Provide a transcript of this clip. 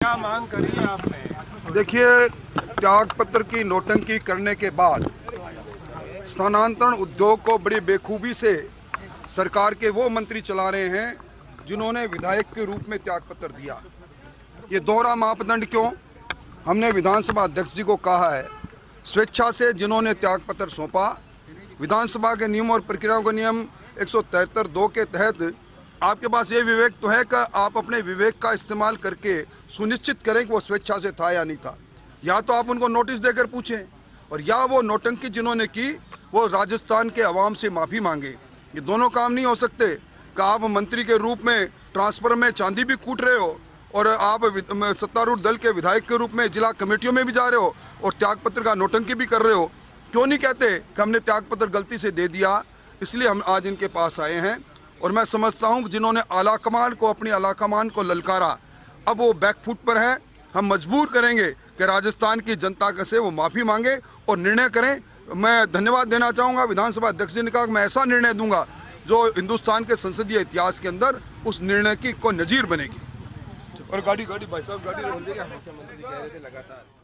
क्या मांग करी है आपने? देखिए, त्याग पत्र की नोटंकी करने के बाद स्थानांतरण उद्योग को बड़ी बेखूबी से सरकार के वो मंत्री चला रहे हैं जिन्होंने विधायक के रूप में त्याग पत्र दिया। ये दोहरा मापदंड क्यों? हमने विधानसभा अध्यक्ष जी को कहा है, स्वेच्छा से जिन्होंने त्याग पत्र सौंपा, विधानसभा के नियम और प्रक्रियाओं का नियम 173(2) के तहत आपके पास ये विवेक तो है कि आप अपने विवेक का इस्तेमाल करके सुनिश्चित करें कि वो स्वेच्छा से था या नहीं था। या तो आप उनको नोटिस देकर पूछें, और या वो नौटंकी जिन्होंने की वो राजस्थान के अवाम से माफ़ी मांगे। ये दोनों काम नहीं हो सकते कि आप मंत्री के रूप में ट्रांसफर में चांदी भी कूट रहे हो और आप सत्तारूढ़ दल के विधायक के रूप में जिला कमेटियों में भी जा रहे हो और त्यागपत्र का नौटंकी भी कर रहे हो। क्यों नहीं कहते कि हमने त्यागपत्र गलती से दे दिया, इसलिए हम आज इनके पास आए हैं। और मैं समझता हूं कि जिन्होंने आलाकमान को, अपनी आलाकमान को ललकारा, अब वो बैकफुट पर है। हम मजबूर करेंगे कि राजस्थान की जनता का से वो माफ़ी मांगे और निर्णय करें। मैं धन्यवाद देना चाहूँगा विधानसभा अध्यक्ष जी ने कहा कि मैं ऐसा निर्णय दूंगा जो हिंदुस्तान के संसदीय इतिहास के अंदर उस निर्णय की को नज़ीर बनेगी। और गाड़ी भाई साहब गाड़ी मुख्यमंत्री कह रहे थे लगातार